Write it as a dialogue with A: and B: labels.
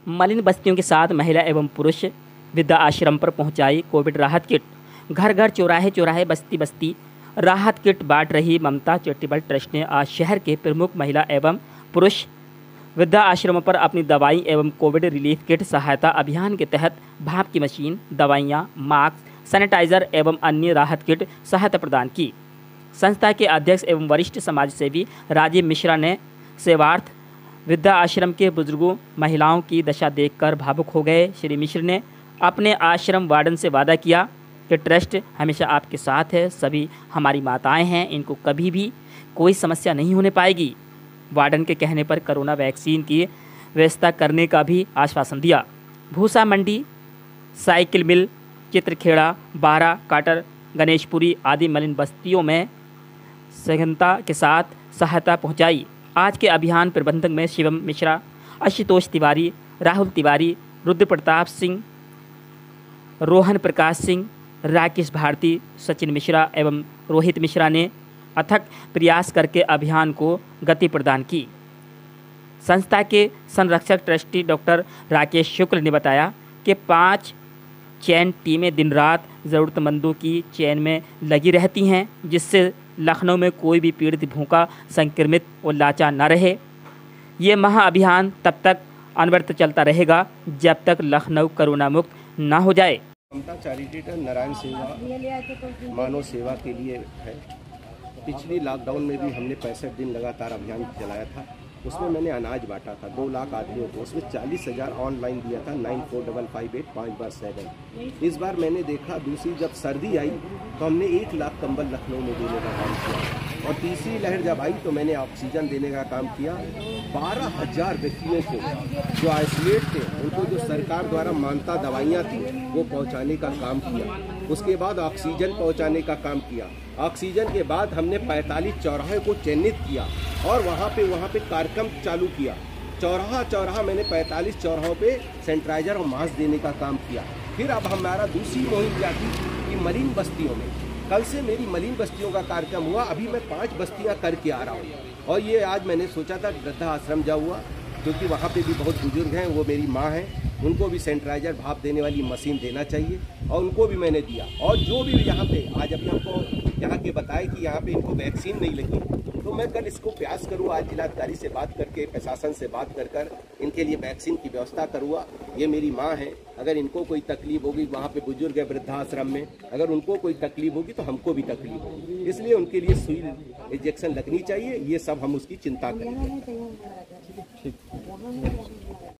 A: मलिन बस्तियों के साथ महिला एवं पुरुष वृद्धा आश्रम पर पहुंचाई कोविड राहत किट। घर घर चौराहे चौराहे बस्ती बस्ती राहत किट बांट रही ममता चैरिटेबल ट्रस्ट ने आज शहर के प्रमुख महिला एवं पुरुष वृद्धा आश्रमों पर अपनी दवाई एवं कोविड रिलीफ किट सहायता अभियान के तहत भाप की मशीन, दवाइयाँ, मास्क, सैनिटाइजर एवं अन्य राहत किट सहायता प्रदान की। संस्था के अध्यक्ष एवं वरिष्ठ समाजसेवी राजीव मिश्रा ने सेवार्थ वृद्धा आश्रम के बुजुर्गों महिलाओं की दशा देखकर भावुक हो गए। श्री मिश्र ने अपने आश्रम वार्डन से वादा किया कि ट्रस्ट हमेशा आपके साथ है। सभी हमारी माताएं हैं, इनको कभी भी कोई समस्या नहीं होने पाएगी। वार्डन के कहने पर कोरोना वैक्सीन की व्यवस्था करने का भी आश्वासन दिया। भूसा मंडी, साइकिल मिल, चित्रखेड़ा, बारा, काटर, गणेशपुरी आदि मलिन बस्तियों में सघनता के साथ सहायता पहुंचाई। आज के अभियान प्रबंधक में शिवम मिश्रा, आशुतोष तिवारी, राहुल तिवारी, रुद्र प्रताप सिंह, रोहन प्रकाश सिंह, राकेश भारती, सचिन मिश्रा एवं रोहित मिश्रा ने अथक प्रयास करके अभियान को गति प्रदान की। संस्था के संरक्षक ट्रस्टी डॉक्टर राकेश शुक्ल ने बताया कि 5 चैन टीमें दिन रात ज़रूरतमंदों की चैन में लगी रहती हैं, जिससे लखनऊ में कोई भी पीड़ित, भूखा, संक्रमित और लाचार न रहे। ये महाअभियान तब तक अनवरत चलता रहेगा जब तक लखनऊ कोरोना मुक्त न हो जाए।
B: ममता चैरिटेबल नारायण सेवा मानव सेवा के लिए है। पिछली लॉकडाउन में भी हमने 65 दिन लगातार अभियान चलाया था। उसमें मैंने अनाज बांटा था 2 लाख आदमियों को। उसमें 40,000 ऑनलाइन दिया था 945585 इस बार मैंने देखा दूसरी जब सर्दी आई तो हमने 1 लाख कंबल लखनऊ में देने का काम किया। और तीसरी लहर जब आई तो मैंने ऑक्सीजन देने का काम किया। 12,000 व्यक्तियों को जो आइसोलेट थे उनको जो सरकार द्वारा मानता दवाइयाँ थी वो पहुँचाने का काम किया। उसके बाद ऑक्सीजन पहुँचाने का काम किया। ऑक्सीजन के बाद हमने 45 चौराहे को चिन्हित किया और वहाँ पे कार्यक्रम चालू किया। चौराहा मैंने 45 चौराहों पे सैनिटाइजर और मास्क देने का काम किया। फिर अब हमारा दूसरी मुहिम क्या थी कि मलिन बस्तियों में, कल से मेरी मलिन बस्तियों का कार्यक्रम हुआ। अभी मैं 5 बस्तियाँ करके आ रहा हूँ और ये आज मैंने सोचा था वृद्धा आश्रम जाऊँगा, क्योंकि वहाँ पे भी बहुत बुजुर्ग हैं, वो मेरी माँ हैं, उनको भी सैनिटाइजर भाप देने वाली मशीन देना चाहिए और उनको भी मैंने दिया। और जो भी यहाँ पे आज अभी हमको यहाँ के बताए कि यहाँ पे इनको वैक्सीन नहीं लगी, तो मैं कल इसको प्रयास करूँ, आज जिलाधिकारी से बात करके, प्रशासन से बात कर इनके लिए वैक्सीन की व्यवस्था करूँगा। ये मेरी माँ है, अगर इनको कोई तकलीफ होगी, वहाँ पे बुजुर्ग है वृद्धाश्रम में, अगर उनको कोई तकलीफ होगी तो हमको भी तकलीफ होगी, इसलिए उनके लिए सुई इंजेक्शन लगनी चाहिए। ये सब हम उसकी चिंता करेंगे।